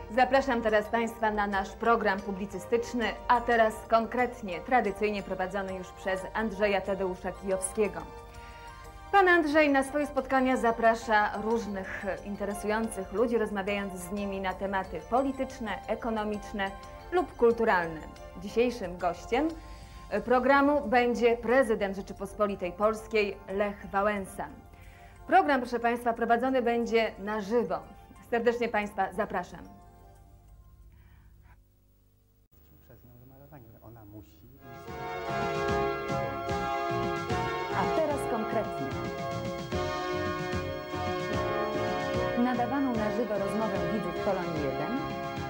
Zapraszam teraz Państwa na nasz program publicystyczny, a teraz konkretnie, tradycyjnie prowadzony już przez Andrzeja Tadeusza Kijowskiego. Pan Andrzej na swoje spotkania zaprasza różnych interesujących ludzi, rozmawiając z nimi na tematy polityczne, ekonomiczne lub kulturalne. Dzisiejszym gościem programu będzie prezydent Rzeczypospolitej Polskiej Lech Wałęsa. Program, proszę Państwa, prowadzony będzie na żywo. Serdecznie Państwa zapraszam. Ona musi. A teraz konkretnie. Nadawaną na żywo rozmowę widzów Polonii 1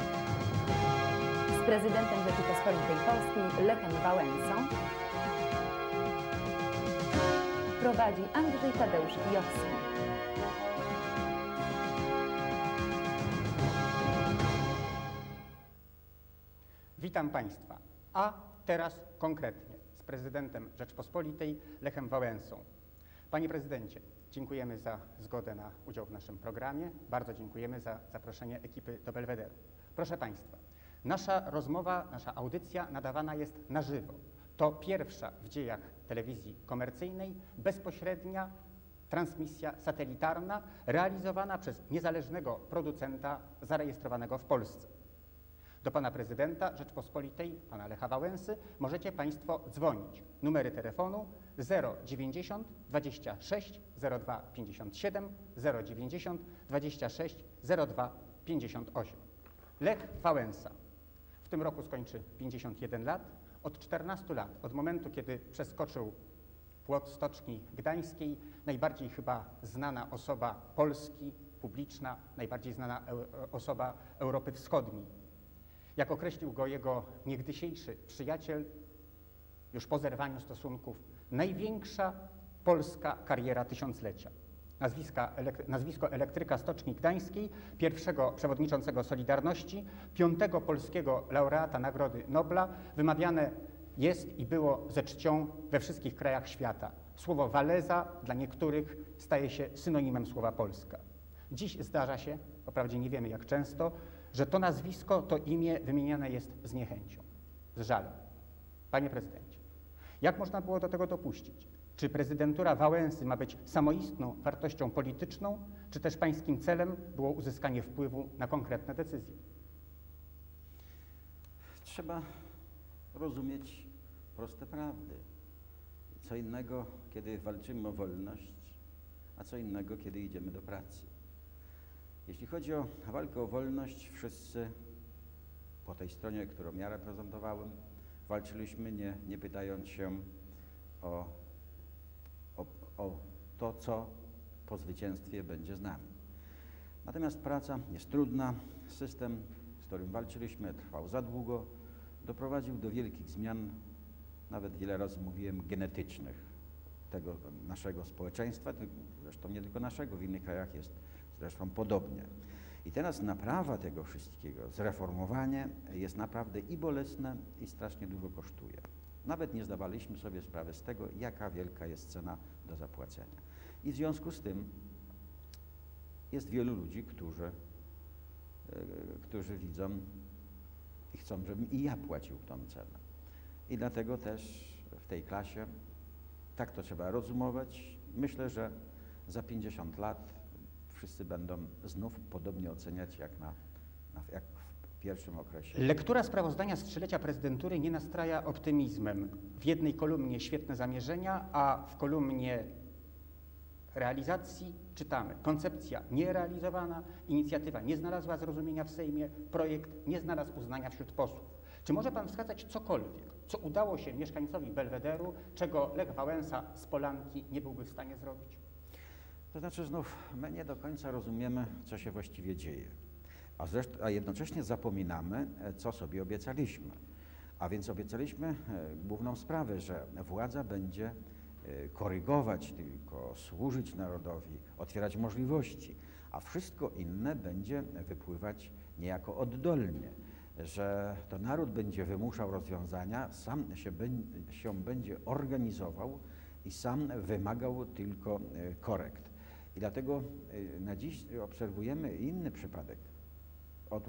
z prezydentem Rzeczypospolitej Polskiej Lechem Wałęsą prowadzi Andrzej Tadeusz Kijowski. Witam Państwa. A teraz konkretnie z prezydentem Rzeczypospolitej Lechem Wałęsą. Panie prezydencie, dziękujemy za zgodę na udział w naszym programie. Bardzo dziękujemy za zaproszenie ekipy do Belwederu. Proszę Państwa, nasza rozmowa, nasza audycja nadawana jest na żywo. To pierwsza w dziejach telewizji komercyjnej bezpośrednia transmisja satelitarna realizowana przez niezależnego producenta zarejestrowanego w Polsce. Do pana prezydenta Rzeczypospolitej, pana Lecha Wałęsy, możecie Państwo dzwonić. Numery telefonu 090 26 02 57, 090 26 02 58. Lech Wałęsa w tym roku skończy 51 lat. Od 14 lat, od momentu, kiedy przeskoczył płot Stoczni Gdańskiej, najbardziej chyba znana osoba Polski, publiczna, najbardziej znana osoba Europy Wschodniej. Jak określił go jego niegdysiejszy przyjaciel, już po zerwaniu stosunków, największa polska kariera tysiąclecia. Nazwisko elektryka Stoczni Gdańskiej, pierwszego przewodniczącego Solidarności, piątego polskiego laureata Nagrody Nobla, wymawiane jest i było ze czcią we wszystkich krajach świata. Słowo Waleza dla niektórych staje się synonimem słowa Polska. Dziś zdarza się, wprawdzie nie wiemy jak często, że to nazwisko, to imię wymieniane jest z niechęcią, z żalem. Panie prezydencie, jak można było do tego dopuścić? Czy prezydentura Wałęsy ma być samoistną wartością polityczną, czy też pańskim celem było uzyskanie wpływu na konkretne decyzje? Trzeba rozumieć proste prawdy. Co innego, kiedy walczymy o wolność, a co innego, kiedy idziemy do pracy. Jeśli chodzi o walkę o wolność, wszyscy po tej stronie, którą ja reprezentowałem, walczyliśmy nie pytając się o to, co po zwycięstwie będzie z nami. Natomiast praca jest trudna. System, z którym walczyliśmy, trwał za długo, doprowadził do wielkich zmian, nawet wiele razy mówiłem, genetycznych tego naszego społeczeństwa, zresztą nie tylko naszego, w innych krajach jest zresztą podobnie. I teraz naprawa tego wszystkiego, zreformowanie jest naprawdę i bolesne, i strasznie dużo kosztuje. Nawet nie zdawaliśmy sobie sprawy z tego, jaka wielka jest cena do zapłacenia. I w związku z tym jest wielu ludzi, którzy widzą i chcą, żebym i ja płacił tą cenę. I dlatego też w tej klasie tak to trzeba rozumować. Myślę, że za 50 lat wszyscy będą znów podobnie oceniać jak w pierwszym okresie. Lektura sprawozdania z trzylecia prezydentury nie nastraja optymizmem. W jednej kolumnie świetne zamierzenia, a w kolumnie realizacji czytamy: koncepcja nierealizowana, inicjatywa nie znalazła zrozumienia w Sejmie, projekt nie znalazł uznania wśród posłów. Czy może pan wskazać cokolwiek, co udało się mieszkańcowi Belwederu, czego Lech Wałęsa z Polanki nie byłby w stanie zrobić? To znaczy znów my nie do końca rozumiemy, co się właściwie dzieje, a jednocześnie zapominamy, co sobie obiecaliśmy. A więc obiecaliśmy główną sprawę, że władza będzie korygować tylko, służyć narodowi, otwierać możliwości, a wszystko inne będzie wypływać niejako oddolnie, że to naród będzie wymuszał rozwiązania, sam się będzie organizował i sam wymagał tylko korekt. I dlatego na dziś obserwujemy inny przypadek. Otóż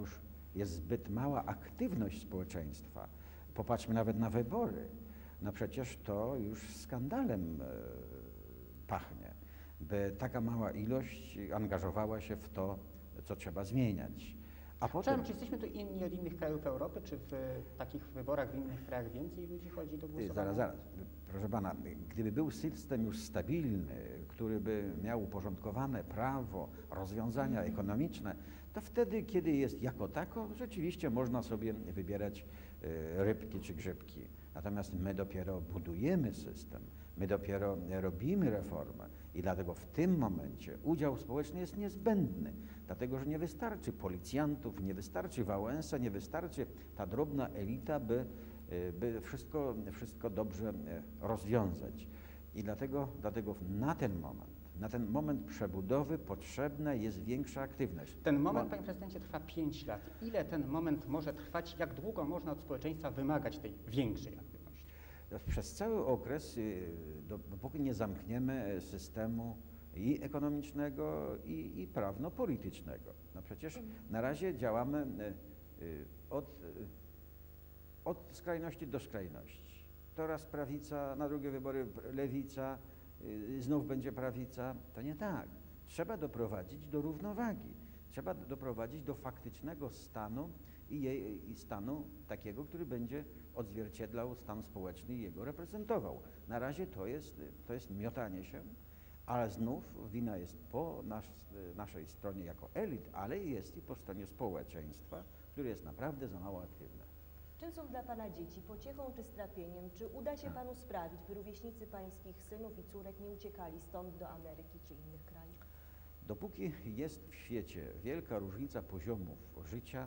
jest zbyt mała aktywność społeczeństwa. Popatrzmy nawet na wybory. No przecież to już skandalem pachnie, by taka mała ilość angażowała się w to, co trzeba zmieniać. A potem, Czy jesteśmy tu inni od innych krajów Europy? Czy w takich wyborach w innych krajach więcej ludzi chodzi do głosowania? zaraz. Proszę pana, gdyby był system już stabilny, który by miał uporządkowane prawo, rozwiązania ekonomiczne, to wtedy, kiedy jest jako tako, rzeczywiście można sobie wybierać rybki czy grzybki. Natomiast my dopiero budujemy system, my dopiero robimy reformę i dlatego w tym momencie udział społeczny jest niezbędny, dlatego że nie wystarczy policjantów, nie wystarczy Wałęsa, nie wystarczy ta drobna elita, by wszystko dobrze rozwiązać. I dlatego na ten moment przebudowy potrzebna jest większa aktywność. Ten moment, panie prezydencie, trwa 5 lat. Ile ten moment może trwać? Jak długo można od społeczeństwa wymagać tej większej aktywności? Przez cały okres, dopóki nie zamkniemy systemu i ekonomicznego, i prawno-politycznego. No przecież na razie działamy od skrajności do skrajności. To raz prawica, na drugie wybory lewica, znów będzie prawica. To nie tak. Trzeba doprowadzić do równowagi. Trzeba doprowadzić do faktycznego stanu i stanu takiego, który będzie odzwierciedlał stan społeczny i jego reprezentował. Na razie to jest miotanie się, ale znów wina jest po naszej stronie jako elit, ale jest i po stronie społeczeństwa, które jest naprawdę za mało aktywne. Czym są dla Pana dzieci pociechą czy strapieniem? Czy uda się Panu sprawić, by rówieśnicy Pańskich synów i córek nie uciekali stąd do Ameryki czy innych krajów? Dopóki jest w świecie wielka różnica poziomów życia,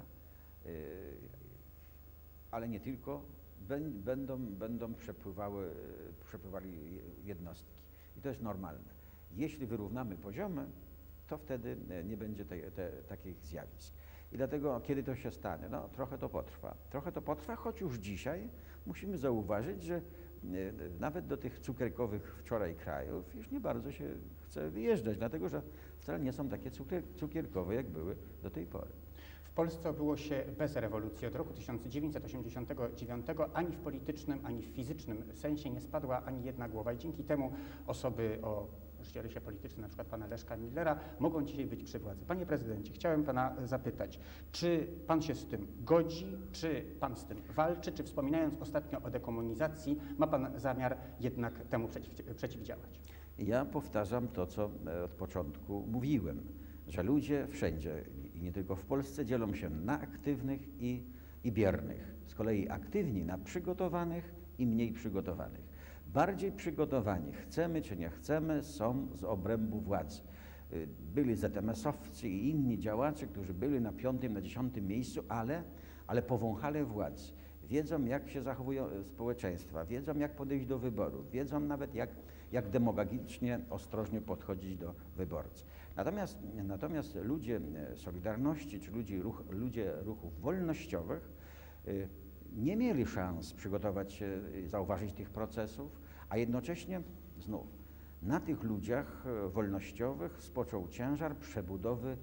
ale nie tylko, będą przepływali jednostki. I to jest normalne. Jeśli wyrównamy poziomy, to wtedy nie będzie takich zjawisk. I dlatego, kiedy to się stanie, no trochę to potrwa. Trochę to potrwa, choć już dzisiaj musimy zauważyć, że nawet do tych cukierkowych wczoraj krajów już nie bardzo się chce wyjeżdżać, dlatego że wcale nie są takie cukierkowe, jak były do tej pory. W Polsce obyło się bez rewolucji. Od roku 1989 ani w politycznym, ani w fizycznym sensie nie spadła ani jedna głowa i dzięki temu osoby o życiorysie politycznym, na przykład pana Leszka Millera, mogą dzisiaj być przy władzy. Panie prezydencie, chciałem pana zapytać, czy pan się z tym godzi, czy pan z tym walczy, czy wspominając ostatnio o dekomunizacji, ma pan zamiar jednak temu przeciwdziałać? Ja powtarzam to, co od początku mówiłem, że ludzie wszędzie i nie tylko w Polsce dzielą się na aktywnych i biernych. Z kolei aktywni na przygotowanych i mniej przygotowanych. Bardziej przygotowani, chcemy czy nie chcemy, są z obrębu władzy. Byli ZMS-owcy i inni działacze, którzy byli na 5., na 10. miejscu, ale powąchali władzy. Wiedzą, jak się zachowują społeczeństwa, wiedzą, jak podejść do wyborów, wiedzą nawet, jak demagogicznie, ostrożnie podchodzić do wyborcy. Natomiast ludzie Solidarności, czy ludzie ruchów wolnościowych nie mieli szans przygotować się, zauważyć tych procesów, a jednocześnie znów na tych ludziach wolnościowych spoczął ciężar przebudowy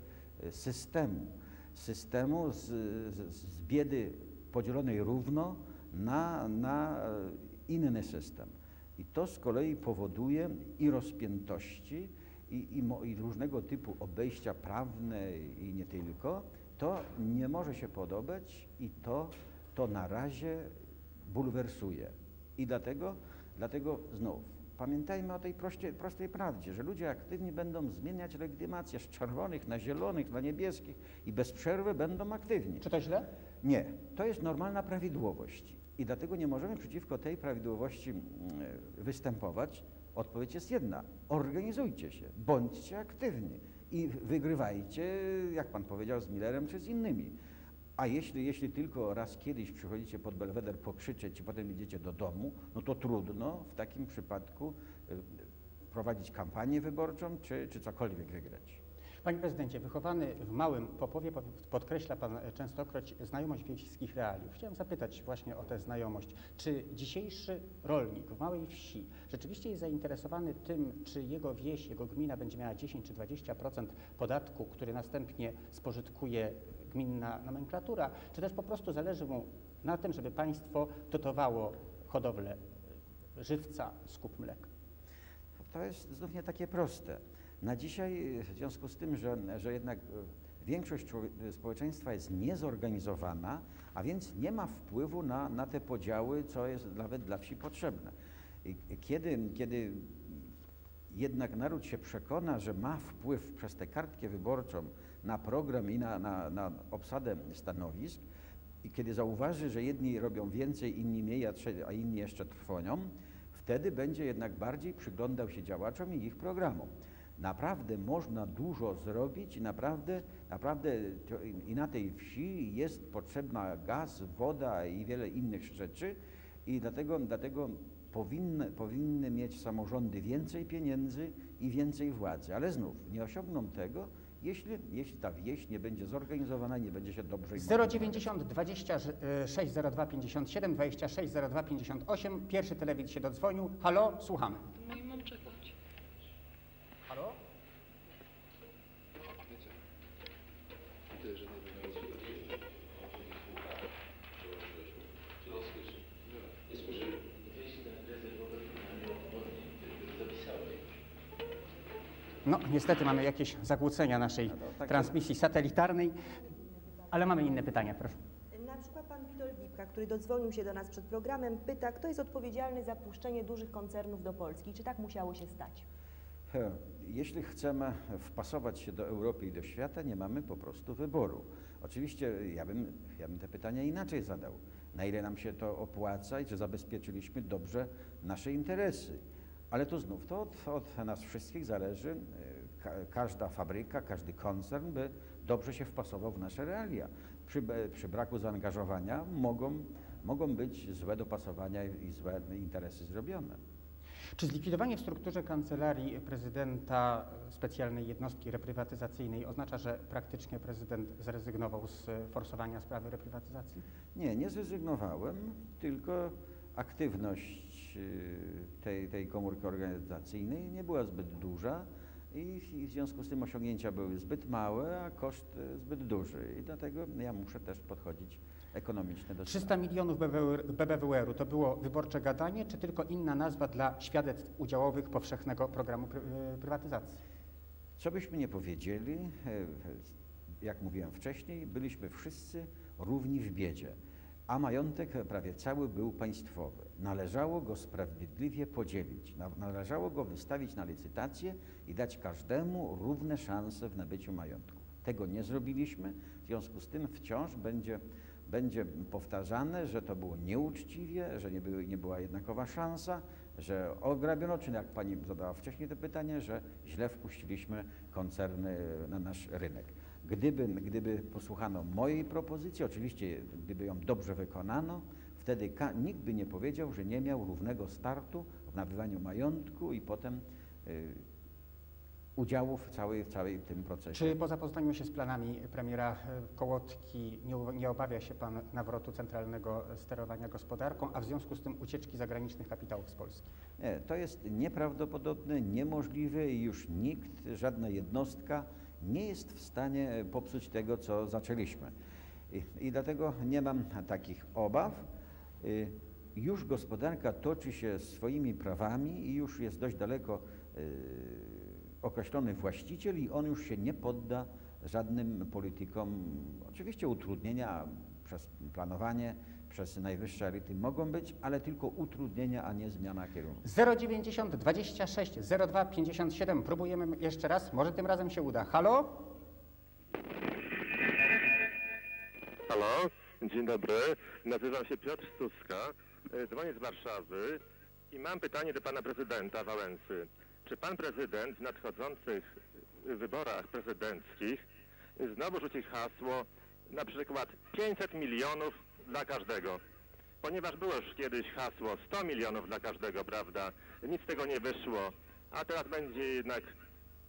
systemu z biedy podzielonej równo na inny system. I to z kolei powoduje i rozpiętości, i różnego typu obejścia prawne i nie tylko. To nie może się podobać i to na razie bulwersuje. I dlatego znów pamiętajmy o tej prostej prawdzie, że ludzie aktywni będą zmieniać legitymację z czerwonych na zielonych, na niebieskich i bez przerwy będą aktywni. Czy to źle? Nie, to jest normalna prawidłowość i dlatego nie możemy przeciwko tej prawidłowości występować. Odpowiedź jest jedna: organizujcie się, bądźcie aktywni i wygrywajcie, jak pan powiedział, z Millerem czy z innymi. A jeśli tylko raz kiedyś przychodzicie pod Belweder pokrzyczeć i potem idziecie do domu, no to trudno w takim przypadku prowadzić kampanię wyborczą czy cokolwiek wygrać. Panie prezydencie, wychowany w Małym Popowie, podkreśla pan częstokroć znajomość wiejskich realiów. Chciałem zapytać właśnie o tę znajomość. Czy dzisiejszy rolnik w małej wsi rzeczywiście jest zainteresowany tym, czy jego wieś, jego gmina będzie miała 10 czy 20% podatku, który następnie spożytkuje gminna nomenklatura, czy też po prostu zależy mu na tym, żeby państwo dotowało hodowlę żywca, skup mleka? To jest znów nie takie proste. Na dzisiaj, w związku z tym, że jednak większość społeczeństwa jest niezorganizowana, a więc nie ma wpływu na te podziały, co jest nawet dla wsi potrzebne. Kiedy jednak naród się przekona, że ma wpływ przez tę kartkę wyborczą na program i na obsadę stanowisk, i kiedy zauważy, że jedni robią więcej, inni mniej, a inni jeszcze trwonią, wtedy będzie jednak bardziej przyglądał się działaczom i ich programom. Naprawdę można dużo zrobić i naprawdę i na tej wsi jest potrzebna gaz, woda i wiele innych rzeczy i dlatego powinny mieć samorządy więcej pieniędzy i więcej władzy. Ale znów nie osiągną tego, jeśli ta wieś nie będzie zorganizowana, nie będzie się dobrze... 090 26 02 57 26 02 58. Pierwszy telewidz się dodzwonił. Halo, słuchamy. No i mam czekać. Halo? No, niestety mamy jakieś zakłócenia naszej transmisji satelitarnej, ale mamy inne pytania, proszę. Na przykład pan Witold Lipka, który dodzwonił się do nas przed programem, pyta, kto jest odpowiedzialny za puszczenie dużych koncernów do Polski. Czy tak musiało się stać? Jeśli chcemy wpasować się do Europy i do świata, nie mamy po prostu wyboru. Oczywiście ja bym te pytania inaczej zadał. Na ile nam się to opłaca i czy zabezpieczyliśmy dobrze nasze interesy? Ale to znów od nas wszystkich zależy. Każda fabryka, każdy koncern by dobrze się wpasował w nasze realia. Przy braku zaangażowania mogą być złe dopasowania i złe interesy zrobione. Czy zlikwidowanie w strukturze Kancelarii Prezydenta specjalnej jednostki reprywatyzacyjnej oznacza, że praktycznie prezydent zrezygnował z forsowania sprawy reprywatyzacji? Nie zrezygnowałem, tylko aktywność tej komórki organizacyjnej nie była zbyt duża i w związku z tym osiągnięcia były zbyt małe, a koszt zbyt duży i dlatego ja muszę też podchodzić ekonomicznie do 300 milionów BBWR-u to było wyborcze gadanie, czy tylko inna nazwa dla świadectw udziałowych powszechnego programu prywatyzacji? Co byśmy nie powiedzieli, jak mówiłem wcześniej, byliśmy wszyscy równi w biedzie, a majątek prawie cały był państwowy. Należało go sprawiedliwie podzielić, należało go wystawić na licytację i dać każdemu równe szanse w nabyciu majątku. Tego nie zrobiliśmy, w związku z tym wciąż będzie powtarzane, że to było nieuczciwie, że nie była jednakowa szansa, że ograbiono, czy jak pani zadała wcześniej to pytanie, że źle wpuściliśmy koncerny na nasz rynek. Gdyby posłuchano mojej propozycji, oczywiście gdyby ją dobrze wykonano, wtedy nikt by nie powiedział, że nie miał równego startu w nabywaniu majątku i potem udziału w całej tym procesie. Czy po zapoznaniu się z planami premiera Kołotki nie obawia się pan nawrotu centralnego sterowania gospodarką, a w związku z tym ucieczki zagranicznych kapitałów z Polski? Nie, to jest nieprawdopodobne, niemożliwe i już nikt, żadna jednostka nie jest w stanie popsuć tego, co zaczęliśmy. I dlatego nie mam takich obaw. Już gospodarka toczy się swoimi prawami i już jest dość daleko określony właściciel i on już się nie podda żadnym politykom. Oczywiście utrudnienia przez planowanie, przez najwyższe elity mogą być, ale tylko utrudnienia, a nie zmiana kierunku. 090 26 02 57. Próbujemy jeszcze raz, może tym razem się uda. Halo? Halo, dzień dobry. Nazywam się Piotr Stuska, dzwonię z Warszawy i mam pytanie do pana prezydenta Wałęsy. Czy pan prezydent w nadchodzących wyborach prezydenckich znowu rzuci hasło na przykład 500 milionów dla każdego? Ponieważ było już kiedyś hasło 100 milionów dla każdego, prawda? Nic z tego nie wyszło, a teraz będzie jednak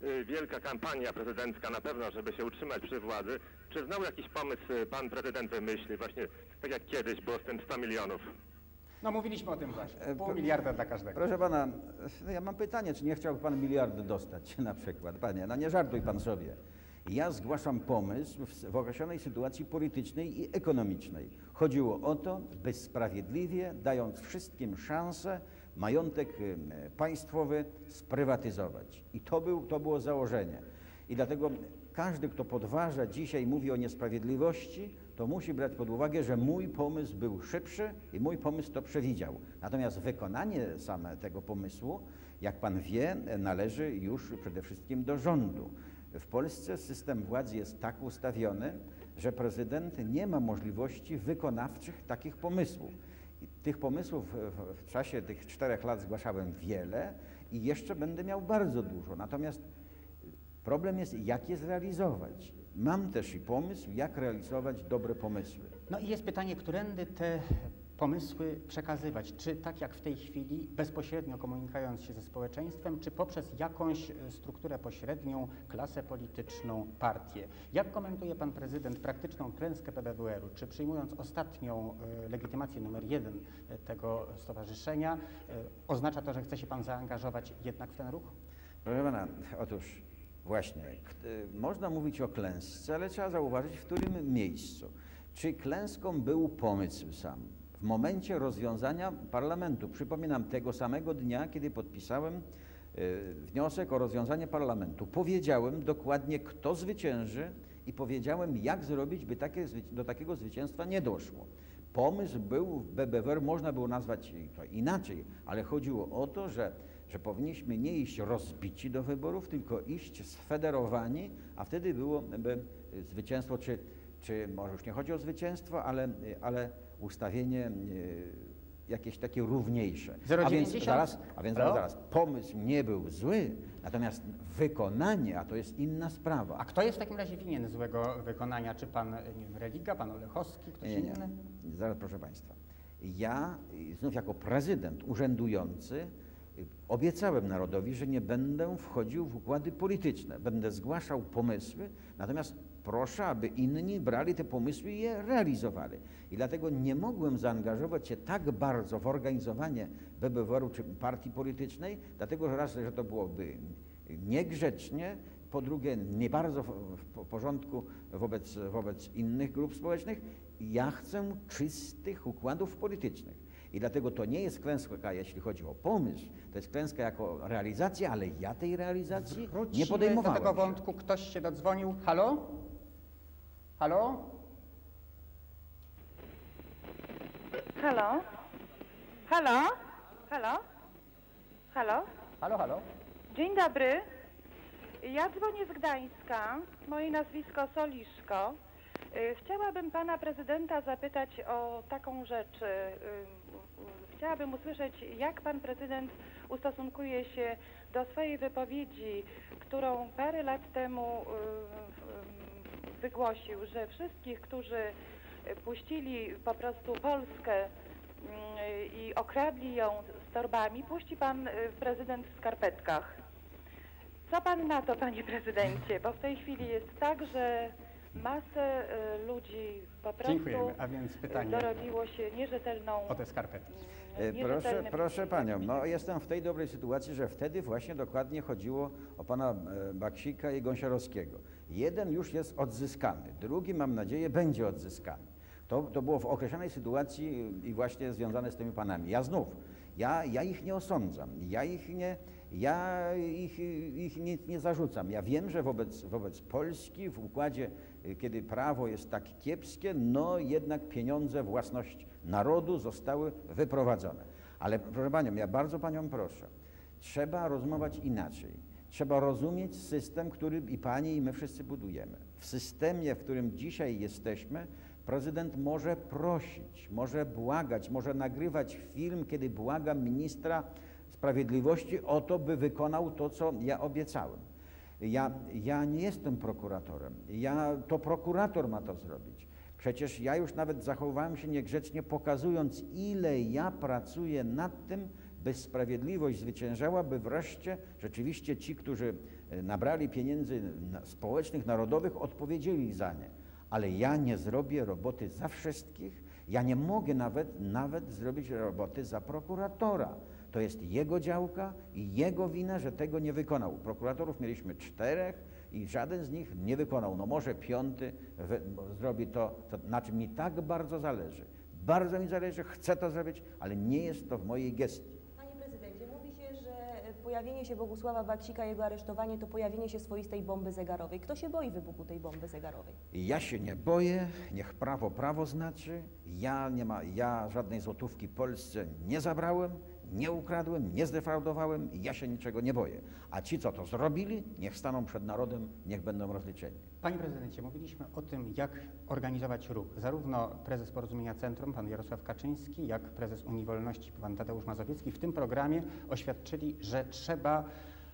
wielka kampania prezydencka na pewno, żeby się utrzymać przy władzy. Czy znał jakiś pomysł pan prezydent wymyśli, właśnie tak jak kiedyś było z tym 100 milionów? No mówiliśmy o tym właśnie. Pół miliarda dla każdego. Proszę pana, ja mam pytanie, czy nie chciałby pan miliardy dostać na przykład? Panie, no nie żartuj pan sobie. Ja zgłaszam pomysł w określonej sytuacji politycznej i ekonomicznej. Chodziło o to, by sprawiedliwie, dając wszystkim szansę, majątek państwowy sprywatyzować. I to było założenie. I dlatego każdy, kto podważa dzisiaj, mówi o niesprawiedliwości, to musi brać pod uwagę, że mój pomysł był szybszy i mój pomysł to przewidział. Natomiast wykonanie same tego pomysłu, jak pan wie, należy już przede wszystkim do rządu. W Polsce system władzy jest tak ustawiony, że prezydent nie ma możliwości wykonawczych takich pomysłów. I tych pomysłów w czasie tych 4 lat zgłaszałem wiele i jeszcze będę miał bardzo dużo. Natomiast problem jest, jak je zrealizować. Mam też i pomysł, jak realizować dobre pomysły. No i jest pytanie, którędy te pomysły przekazywać? Czy tak jak w tej chwili, bezpośrednio komunikując się ze społeczeństwem, czy poprzez jakąś strukturę pośrednią, klasę polityczną, partię? Jak komentuje pan prezydent praktyczną klęskę PBWR-u? Czy przyjmując ostatnią legitymację numer 1 tego stowarzyszenia, oznacza to, że chce się pan zaangażować jednak w ten ruch? Proszę pana, otóż właśnie, można mówić o klęsce, ale trzeba zauważyć, w którym miejscu. Czy klęską był pomysł sam? W momencie rozwiązania parlamentu, przypominam, tego samego dnia, kiedy podpisałem wniosek o rozwiązanie parlamentu, powiedziałem dokładnie, kto zwycięży i powiedziałem, jak zrobić, by do takiego zwycięstwa nie doszło. Pomysł był w BBWR, można było nazwać to inaczej, ale chodziło o to, że powinniśmy nie iść rozbici do wyborów, tylko iść sfederowani, a wtedy byłoby zwycięstwo, czy może już nie chodzi o zwycięstwo, ale ustawienie jakieś takie równiejsze. 0,90? A więc zaraz, pomysł nie był zły, natomiast wykonanie, a to jest inna sprawa. A kto jest w takim razie winien złego wykonania? Czy pan nie wiem, Religa, pan Olechowski, ktoś inny? Zaraz, proszę państwa. Ja znów jako prezydent urzędujący obiecałem narodowi, że nie będę wchodził w układy polityczne. Będę zgłaszał pomysły, natomiast proszę, aby inni brali te pomysły i je realizowali. I dlatego nie mogłem zaangażować się tak bardzo w organizowanie BBWR-u czy partii politycznej, dlatego że raz, że to byłoby niegrzecznie, po drugie nie bardzo w porządku wobec innych grup społecznych. Ja chcę czystych układów politycznych. I dlatego to nie jest klęska, jeśli chodzi o pomysł, to jest klęska jako realizacja, ale ja tej realizacji nie podejmowałem. Do tego wątku ktoś się dodzwonił. Halo? Halo? Halo? Halo? Halo? Halo? Halo, halo? Dzień dobry. Ja dzwonię z Gdańska. Moje nazwisko Soliszko. Chciałabym pana prezydenta zapytać o taką rzecz. Chciałabym usłyszeć, jak pan prezydent ustosunkuje się do swojej wypowiedzi, którą parę lat temu wygłosił, że wszystkich, którzy puścili po prostu Polskę i okradli ją z torbami, puści pan prezydent w skarpetkach. Co pan na to, panie prezydencie? Bo w tej chwili jest tak, że masę ludzi po prostu A więc pytanie dorobiło się nierzetelną... o te skarpetki. Proszę panią, no jestem w tej dobrej sytuacji, że wtedy właśnie dokładnie chodziło o pana Baksika i Gąsiorowskiego. Jeden już jest odzyskany, drugi, mam nadzieję, będzie odzyskany. To było w określonej sytuacji i właśnie związane z tymi panami. Ja ich nie osądzam, ja ich nie zarzucam. Ja wiem, że wobec Polski w układzie, kiedy prawo jest tak kiepskie, no jednak pieniądze, własność narodu zostały wyprowadzone. Ale proszę panią, ja bardzo panią proszę, trzeba rozmawiać inaczej. Trzeba rozumieć system, który i pani, i my wszyscy budujemy. W systemie, w którym dzisiaj jesteśmy, prezydent może prosić, może błagać, może nagrywać film, kiedy błaga ministra sprawiedliwości o to, by wykonał to, co ja obiecałem. Ja nie jestem prokuratorem. To prokurator ma to zrobić. Przecież ja już nawet zachowałem się niegrzecznie, pokazując, ile ja pracuję nad tym, by sprawiedliwość zwyciężała, by wreszcie rzeczywiście ci, którzy nabrali pieniędzy społecznych, narodowych, odpowiedzieli za nie. Ale ja nie zrobię roboty za wszystkich, ja nie mogę nawet zrobić roboty za prokuratora. To jest jego działka i jego wina, że tego nie wykonał. Prokuratorów mieliśmy 4 i żaden z nich nie wykonał. No może 5 zrobi to, na czym mi tak bardzo zależy. Bardzo mi zależy, chcę to zrobić, ale nie jest to w mojej gestii. Panie prezydencie, mówi się, że pojawienie się Bogusława Baksika, jego aresztowanie to pojawienie się swoistej bomby zegarowej. Kto się boi wybuchu tej bomby zegarowej? Ja się nie boję, niech prawo znaczy. Ja żadnej złotówki Polsce nie zabrałem, nie ukradłem, nie zdefraudowałem i ja się niczego nie boję. A ci, co to zrobili, niech staną przed narodem, niech będą rozliczeni. Panie prezydencie, mówiliśmy o tym, jak organizować ruch. Zarówno prezes Porozumienia Centrum, pan Jarosław Kaczyński, jak prezes Unii Wolności, pan Tadeusz Mazowiecki w tym programie oświadczyli, że trzeba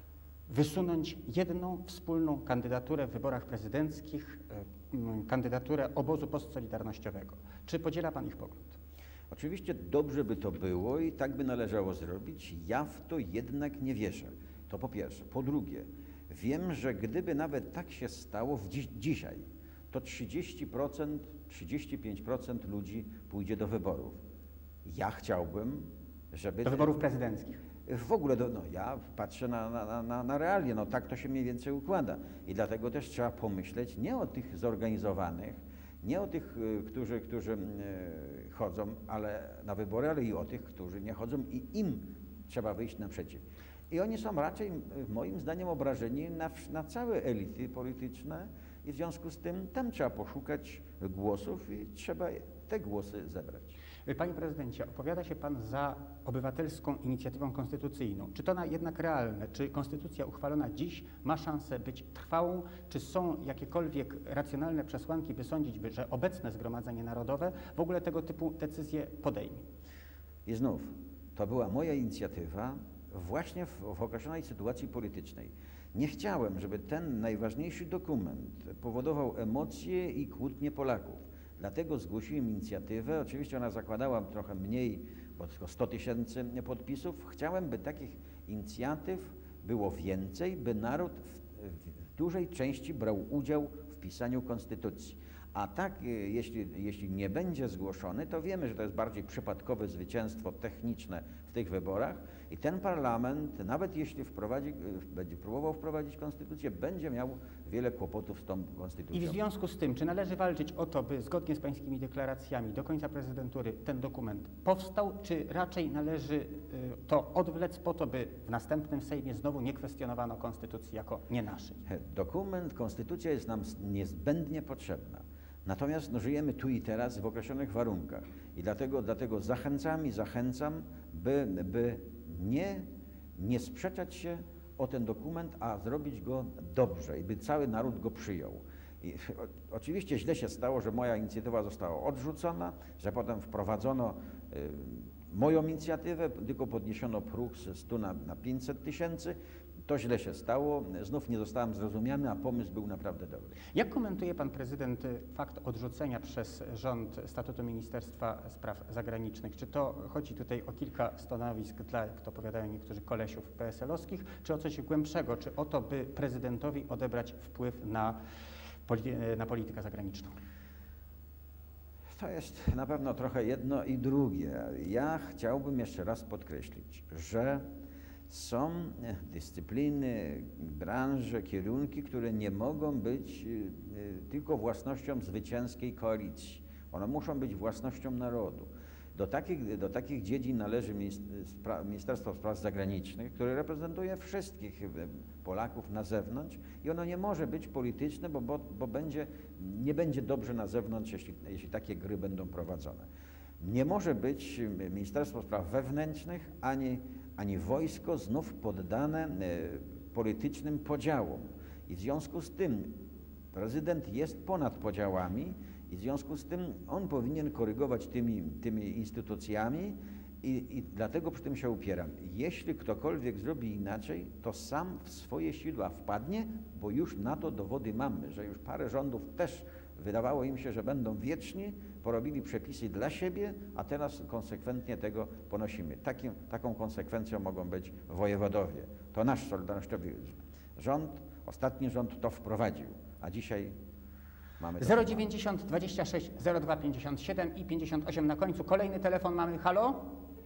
wysunąć jedną wspólną kandydaturę w wyborach prezydenckich, kandydaturę obozu postsolidarnościowego. Czy podziela pan ich pogląd? Oczywiście dobrze by to było i tak by należało zrobić. Ja w to jednak nie wierzę. To po pierwsze. Po drugie, wiem, że gdyby nawet tak się stało dzisiaj, to 30%, 35% ludzi pójdzie do wyborów. Ja chciałbym, żeby... Do wyborów prezydenckich. W ogóle, ja patrzę na realia, tak to się mniej więcej układa. I dlatego też trzeba pomyśleć nie o tych zorganizowanych, nie o tych, którzy chodzą na wybory, ale i o tych, którzy nie chodzą i im trzeba wyjść naprzeciw. I oni są raczej, moim zdaniem, obrażeni na całe elity polityczne i w związku z tym tam trzeba poszukać głosów i trzeba te głosy zebrać. Panie prezydencie, opowiada się pan za obywatelską inicjatywą konstytucyjną. Czy to jednak realne? Czy konstytucja uchwalona dziś ma szansę być trwałą? Czy są jakiekolwiek racjonalne przesłanki, by sądzić, że obecne Zgromadzenie Narodowe w ogóle tego typu decyzje podejmie? I znów, to była moja inicjatywa właśnie w określonej sytuacji politycznej. Nie chciałem, żeby ten najważniejszy dokument powodował emocje i kłótnie Polaków. Dlatego zgłosiłem inicjatywę. Oczywiście ona zakładała trochę mniej, bo tylko 100 000 podpisów. Chciałem, by takich inicjatyw było więcej, by naród w dużej części brał udział w pisaniu konstytucji. A tak, jeśli nie będzie zgłoszony, to wiemy, że to jest bardziej przypadkowe zwycięstwo techniczne w tych wyborach i ten parlament, nawet jeśli będzie próbował wprowadzić konstytucję, będzie miał wiele kłopotów z tą konstytucją. I w związku z tym, czy należy walczyć o to, by zgodnie z pańskimi deklaracjami do końca prezydentury ten dokument powstał, czy raczej należy to odwlec po to, by w następnym Sejmie znowu nie kwestionowano konstytucji jako nie naszej? Dokument, konstytucja jest nam niezbędnie potrzebna. Natomiast żyjemy tu i teraz w określonych warunkach i dlatego zachęcam, by nie sprzeczać się o ten dokument, a zrobić go dobrze i by cały naród go przyjął. I oczywiście źle się stało, że moja inicjatywa została odrzucona, że potem wprowadzono moją inicjatywę, tylko podniesiono próg ze 100 na 500 000. To źle się stało, znów nie zostałem zrozumiany, a pomysł był naprawdę dobry. Jak komentuje pan prezydent fakt odrzucenia przez rząd statutu Ministerstwa Spraw Zagranicznych? Czy to chodzi tutaj o kilka stanowisk dla, jak to powiadają niektórzy, kolesiów PSL-owskich, czy o coś głębszego, czy o to, by prezydentowi odebrać wpływ na politykę zagraniczną? To jest na pewno trochę jedno i drugie. Ja chciałbym jeszcze raz podkreślić, że są dyscypliny, branże, kierunki, które nie mogą być tylko własnością zwycięskiej koalicji. One muszą być własnością narodu. Do takich dziedzin należy Ministerstwo Spraw Zagranicznych, które reprezentuje wszystkich Polaków na zewnątrz i ono nie może być polityczne, bo nie będzie dobrze na zewnątrz, jeśli takie gry będą prowadzone. Nie może być Ministerstwo Spraw Wewnętrznych ani wojsko znów poddane politycznym podziałom. I w związku z tym prezydent jest ponad podziałami i w związku z tym on powinien korygować tymi instytucjami i dlatego przy tym się upieram. Jeśli ktokolwiek zrobi inaczej, to sam w swoje sidła wpadnie, bo już na to dowody mamy, że już parę rządów też Wydawało im się, że będą wieczni, porobili przepisy dla siebie, a teraz konsekwentnie tego ponosimy. Taką konsekwencją mogą być wojewodowie. To nasz solidarnościowy rząd, ostatni rząd to wprowadził, a dzisiaj mamy... 090 26 02 57 i 58 na końcu. Kolejny telefon mamy. Halo?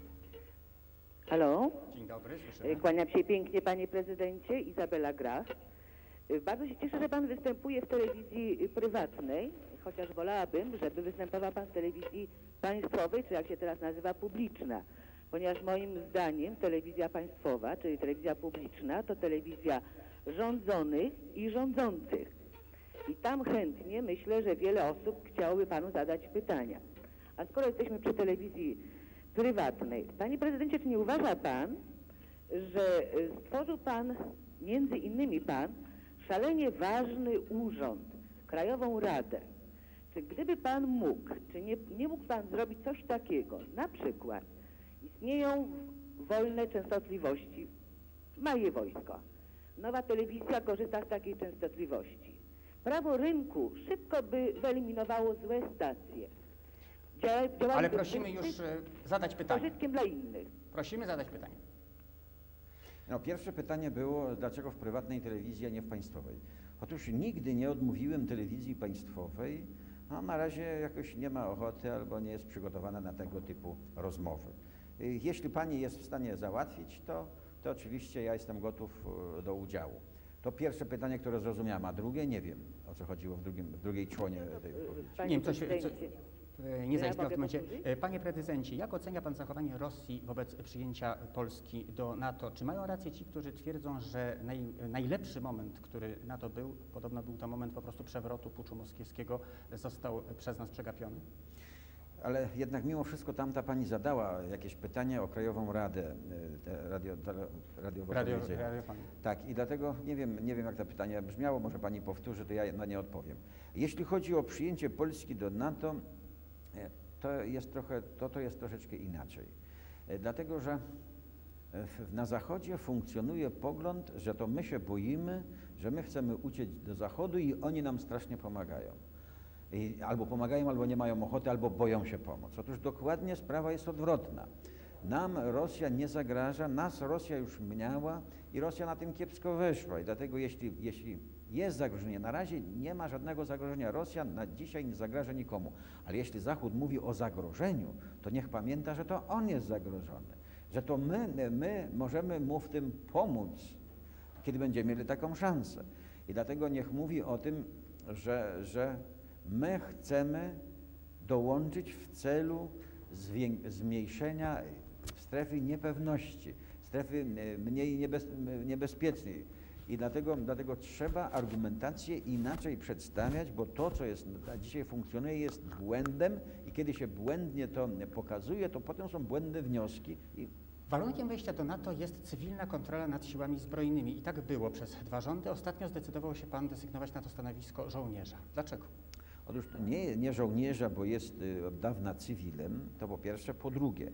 Halo, Dzień dobry, słyszymy. kłaniam się pięknie panie prezydencie, Izabela Graf. Bardzo się cieszę, że pan występuje w telewizji prywatnej, chociaż wolałabym, żeby występował pan w telewizji państwowej, czy jak się teraz nazywa, publiczna. Ponieważ moim zdaniem telewizja państwowa, czyli telewizja publiczna, to telewizja rządzonych i rządzących. I tam chętnie myślę, że wiele osób chciałoby panu zadać pytania. A skoro jesteśmy przy telewizji prywatnej, panie prezydencie, czy nie uważa pan, że stworzył pan, między innymi pan, szalenie ważny urząd, Krajową Radę? Czy gdyby pan mógł, czy nie mógł pan zrobić coś takiego, na przykład istnieją wolne częstotliwości, małe wojsko, nowa telewizja korzysta z takiej częstotliwości. Prawo rynku szybko by wyeliminowało złe stacje. Ale prosimy już zadać Z pytanie. pożytkiem dla innych. Prosimy zadać pytanie. No, pierwsze pytanie było, dlaczego w prywatnej telewizji, a nie w państwowej? Otóż nigdy nie odmówiłem telewizji państwowej, a na razie jakoś nie ma ochoty albo nie jest przygotowana na tego typu rozmowy. Jeśli pani jest w stanie załatwić, to oczywiście ja jestem gotów do udziału. To pierwsze pytanie, które zrozumiałem, a drugie nie wiem, o co chodziło w drugiej członie tej wypowiedzi. Panie Nie wiem, prezydencie, nie zaistniało w mogę tym momencie. powtórzyć? Panie prezydencie, jak ocenia pan zachowanie Rosji wobec przyjęcia Polski do NATO? Czy mają rację ci, którzy twierdzą, że najlepszy moment, który NATO był, podobno był to moment po prostu przewrotu puczu moskiewskiego, został przez nas przegapiony? Ale jednak mimo wszystko tamta pani zadała jakieś pytanie o Krajową Radę radiowo-telewizyjną. Tak, i dlatego nie wiem jak to pytanie brzmiało, może pani powtórzy, to ja na nie odpowiem. Jeśli chodzi o przyjęcie Polski do NATO, to jest troszeczkę inaczej. Dlatego, że na Zachodzie funkcjonuje pogląd, że to my się boimy, że my chcemy uciec do Zachodu i oni nam strasznie pomagają. Albo pomagają, albo nie mają ochoty, albo boją się pomóc. Otóż dokładnie sprawa jest odwrotna. Nam Rosja nie zagraża, nas Rosja już miała i Rosja na tym kiepsko wyszła. I dlatego jeśli jest zagrożenie, na razie nie ma żadnego zagrożenia. Rosja na dzisiaj nie zagraża nikomu. Ale jeśli Zachód mówi o zagrożeniu, to niech pamięta, że to on jest zagrożony. Że to my możemy mu w tym pomóc, kiedy będziemy mieli taką szansę. I dlatego niech mówi o tym, że my chcemy dołączyć w celu zmniejszenia strefy niepewności, strefy mniej niebezpiecznej. I dlatego trzeba argumentację inaczej przedstawiać, bo to, co dzisiaj funkcjonuje, jest błędem i kiedy się błędnie to pokazuje, to potem są błędne wnioski. Warunkiem wejścia do NATO jest cywilna kontrola nad siłami zbrojnymi i tak było przez 2 rządy. Ostatnio zdecydował się pan desygnować na to stanowisko żołnierza. Dlaczego? Otóż nie żołnierza, bo jest od dawna cywilem, to po pierwsze. Po drugie,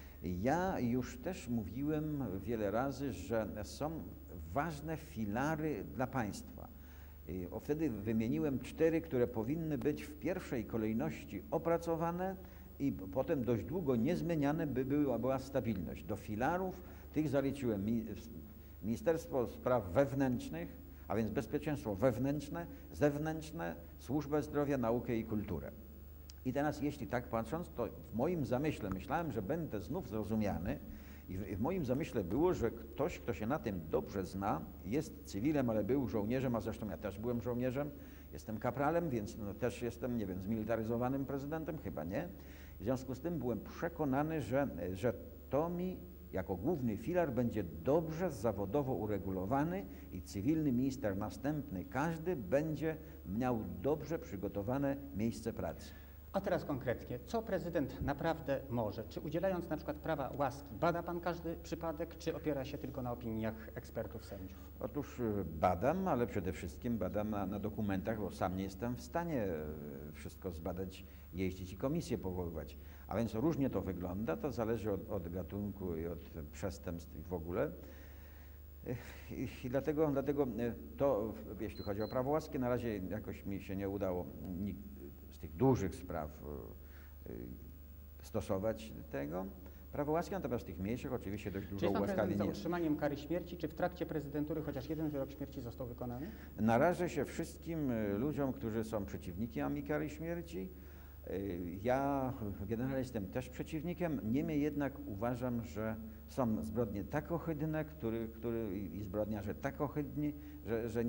ja już też mówiłem wiele razy, że są ważne filary dla państwa. Wtedy wymieniłem 4, które powinny być w pierwszej kolejności opracowane i potem dość długo niezmieniane, by była stabilność. Do filarów tych zaliczyłem Ministerstwo Spraw Wewnętrznych, a więc bezpieczeństwo wewnętrzne, zewnętrzne, służbę zdrowia, naukę i kulturę. I teraz jeśli tak patrząc, to w moim zamyśle myślałem, że będę znów zrozumiany i w moim zamyśle było, że ktoś, kto się na tym dobrze zna, jest cywilem, ale był żołnierzem, a zresztą ja też byłem żołnierzem, jestem kapralem, więc też jestem, nie wiem, zmilitaryzowanym prezydentem, chyba nie. W związku z tym byłem przekonany, że to mi jako główny filar będzie dobrze zawodowo uregulowany i cywilny minister następny, każdy będzie miał dobrze przygotowane miejsce pracy. A teraz konkretnie, co prezydent naprawdę może? Czy udzielając na przykład prawa łaski, bada pan każdy przypadek, czy opiera się tylko na opiniach ekspertów, sędziów? Otóż badam, ale przede wszystkim badam na dokumentach, bo sam nie jestem w stanie wszystko zbadać, jeździć i komisję powoływać. A więc różnie to wygląda, to zależy od gatunku i od przestępstw w ogóle. I dlatego to, jeśli chodzi o prawo łaski, na razie jakoś mi się nie udało z tych dużych spraw stosować tego prawa łaski, natomiast tych mniejszych oczywiście dość Czy dużo jest pan prezydent za ułaskawień jest. utrzymaniem kary śmierci, czy w trakcie prezydentury chociaż jeden wyrok śmierci został wykonany? Narażę się wszystkim ludziom, którzy są przeciwnikami kary śmierci. Ja generalnie jestem też przeciwnikiem, niemniej jednak uważam, że są zbrodnie tak ohydne, i zbrodniarze tak ohydni, że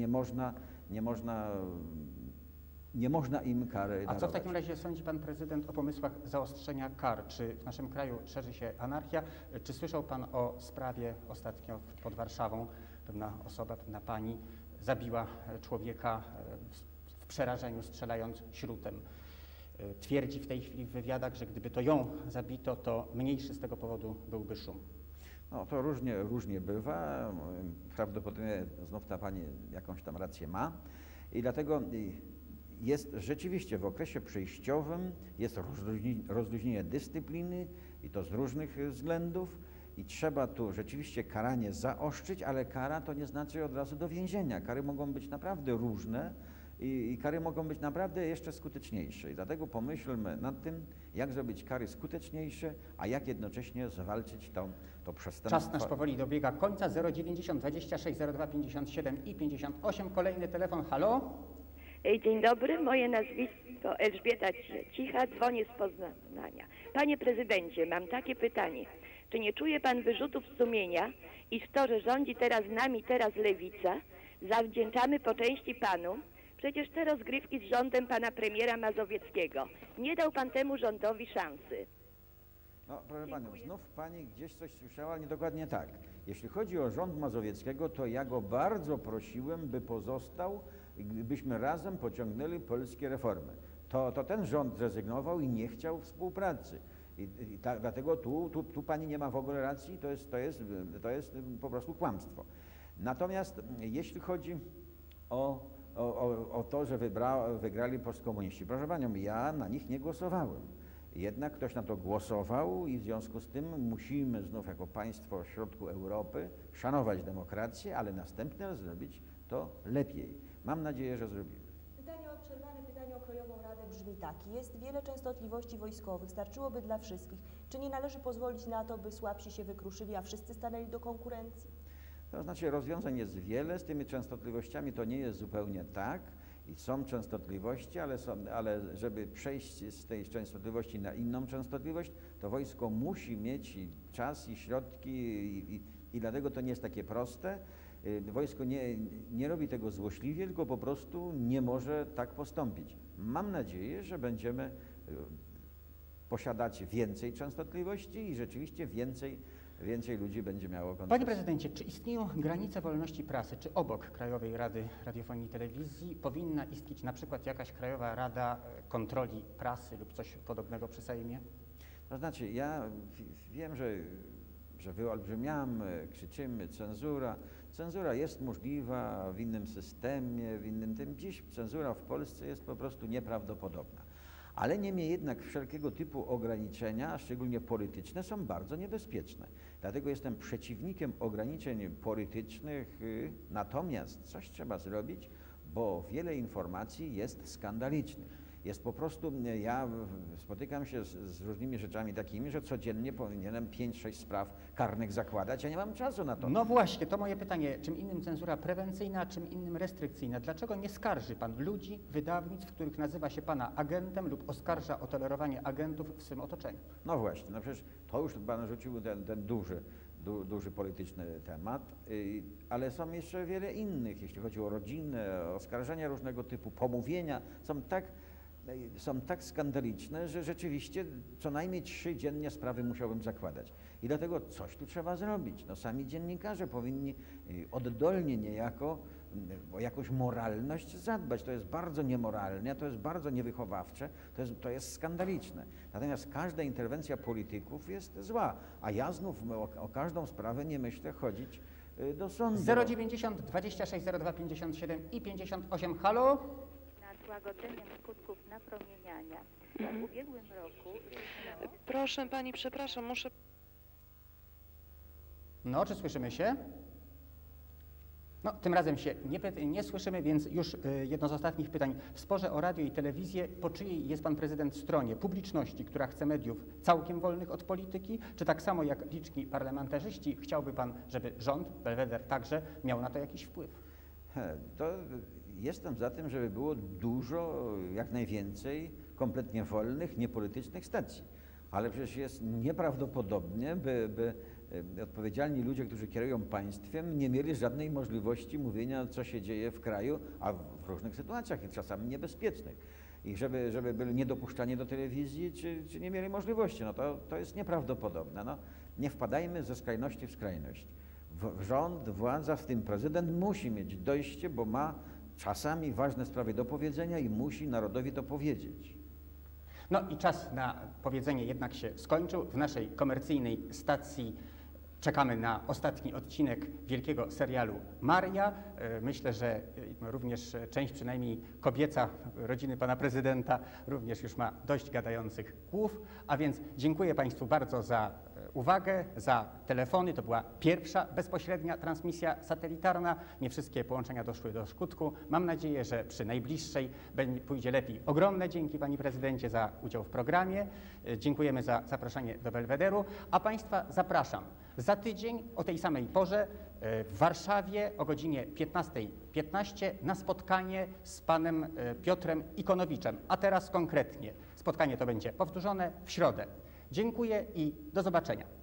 nie można im kary A co w darować. takim razie sądzi pan prezydent o pomysłach zaostrzenia kar? Czy w naszym kraju szerzy się anarchia? Czy słyszał pan o sprawie ostatnio pod Warszawą? Pewna osoba, pewna pani zabiła człowieka w przerażeniu, strzelając śrutem. Twierdzi w tej chwili w wywiadach, że gdyby to ją zabito, to mniejszy z tego powodu byłby szum. No to różnie bywa. Prawdopodobnie znów ta pani jakąś tam rację ma. I dlatego jest rzeczywiście w okresie przejściowym jest rozluźnienie dyscypliny i to z różnych względów i trzeba tu rzeczywiście karanie zaostrzyć, ale kara to nie znaczy od razu do więzienia. Kary mogą być naprawdę różne i kary mogą być naprawdę jeszcze skuteczniejsze. I dlatego pomyślmy nad tym, jak zrobić kary skuteczniejsze, a jak jednocześnie zwalczyć to przestępstwo. Czas nasz powoli dobiega końca. 090 26 02 57 i 58. Kolejny telefon. Halo? Dzień dobry, moje nazwisko Elżbieta Cicha, dzwonię z Poznania. Panie prezydencie, mam takie pytanie. Czy nie czuje pan wyrzutów sumienia, iż to, że rządzi teraz nami lewica, zawdzięczamy po części panu? Przecież te rozgrywki z rządem pana premiera Mazowieckiego. Nie dał pan temu rządowi szansy. No, proszę Panią, znów Pani gdzieś coś słyszała, ale nie dokładnie tak. Jeśli chodzi o rząd Mazowieckiego, to ja go bardzo prosiłem, by pozostał, gdybyśmy razem pociągnęli polskie reformy. To ten rząd zrezygnował i nie chciał współpracy. Dlatego tu Pani nie ma w ogóle racji, to jest po prostu kłamstwo. Natomiast jeśli chodzi o to, że wygrali postkomuniści, proszę Panią, ja na nich nie głosowałem. Jednak ktoś na to głosował i w związku z tym musimy znów jako państwo środku Europy szanować demokrację, ale następnie zrobić to lepiej. Mam nadzieję, że zrobimy. Pytanie o Krajową Radę brzmi tak. Jest wiele częstotliwości wojskowych, starczyłoby dla wszystkich. Czy nie należy pozwolić na to, by słabsi się wykruszyli, a wszyscy stanęli do konkurencji? To znaczy rozwiązań jest wiele, z tymi częstotliwościami to nie jest zupełnie tak. I są częstotliwości, ale żeby przejść z tej częstotliwości na inną częstotliwość, to wojsko musi mieć czas i środki i dlatego to nie jest takie proste. Wojsko nie robi tego złośliwie, tylko po prostu nie może tak postąpić. Mam nadzieję, że będziemy posiadać więcej częstotliwości i rzeczywiście więcej ludzi będzie miało kontakt. Panie prezydencie, czy istnieją granice wolności prasy? Czy obok Krajowej Rady Radiofonii i Telewizji powinna istnieć na przykład jakaś Krajowa Rada Kontroli Prasy lub coś podobnego przy Sejmie? To znaczy, ja wiem, że wyolbrzymiamy, krzyczymy cenzura. Cenzura jest możliwa w innym systemie, w innym tym. Dziś cenzura w Polsce jest po prostu nieprawdopodobna. Ale niemniej jednak wszelkiego typu ograniczenia, szczególnie polityczne, są bardzo niebezpieczne. Dlatego jestem przeciwnikiem ograniczeń politycznych, natomiast coś trzeba zrobić, bo wiele informacji jest skandalicznych. Jest po prostu, ja spotykam się z różnymi rzeczami takimi, że codziennie powinienem 5-6 spraw karnych zakładać, ja nie mam czasu na to. No właśnie, to moje pytanie. Czym innym cenzura prewencyjna, a czym innym restrykcyjna? Dlaczego nie skarży pan ludzi, wydawnictw, w których nazywa się pana agentem lub oskarża o tolerowanie agentów w swym otoczeniu? No właśnie, no przecież to już pan rzucił ten duży polityczny temat, ale są jeszcze wiele innych, jeśli chodzi o rodzinę, oskarżenia różnego typu, pomówienia, są tak skandaliczne, że rzeczywiście co najmniej 3 dziennie sprawy musiałbym zakładać. I dlatego coś tu trzeba zrobić. No sami dziennikarze powinni oddolnie niejako o jakąś moralność zadbać. To jest bardzo niemoralne, to jest bardzo niewychowawcze, to jest skandaliczne. Natomiast każda interwencja polityków jest zła, a ja znów o każdą sprawę nie myślę chodzić do sądu. 090 26 02 57 i 58. Halo? Nad łagodzeniem skutków napromieniania. W ubiegłym roku... Proszę pani, przepraszam, muszę... No, czy słyszymy się? No, tym razem się nie słyszymy, więc już jedno z ostatnich pytań. W sporze o radio i telewizję, po czyjej jest pan prezydent stronie? Publiczności, która chce mediów całkiem wolnych od polityki, czy tak samo jak liczni parlamentarzyści chciałby pan, żeby rząd, Belweder także, miał na to jakiś wpływ? To jestem za tym, żeby było dużo, jak najwięcej kompletnie wolnych, niepolitycznych stacji. Ale przecież jest nieprawdopodobnie, by odpowiedzialni ludzie, którzy kierują państwem, nie mieli żadnej możliwości mówienia, co się dzieje w kraju, a w różnych sytuacjach i czasami niebezpiecznych. I żeby byli niedopuszczani do telewizji, czy nie mieli możliwości. No to jest nieprawdopodobne. No, nie wpadajmy ze skrajności w skrajność. Rząd, władza, w tym prezydent musi mieć dojście, bo ma czasami ważne sprawy do powiedzenia i musi narodowi to powiedzieć. No i czas na powiedzenie jednak się skończył. W naszej komercyjnej stacji czekamy na ostatni odcinek wielkiego serialu Maria. Myślę, że również część przynajmniej kobieca rodziny pana prezydenta również już ma dość gadających głów. A więc dziękuję państwu bardzo za uwagę, za telefony. To była pierwsza bezpośrednia transmisja satelitarna. Nie wszystkie połączenia doszły do skutku. Mam nadzieję, że przy najbliższej pójdzie lepiej. Ogromne dzięki panie prezydencie za udział w programie. Dziękujemy za zaproszenie do Belwederu. A państwa zapraszam za tydzień o tej samej porze w Warszawie o godzinie 15:15 na spotkanie z panem Piotrem Ikonowiczem. A teraz konkretnie. Spotkanie to będzie powtórzone w środę. Dziękuję i do zobaczenia.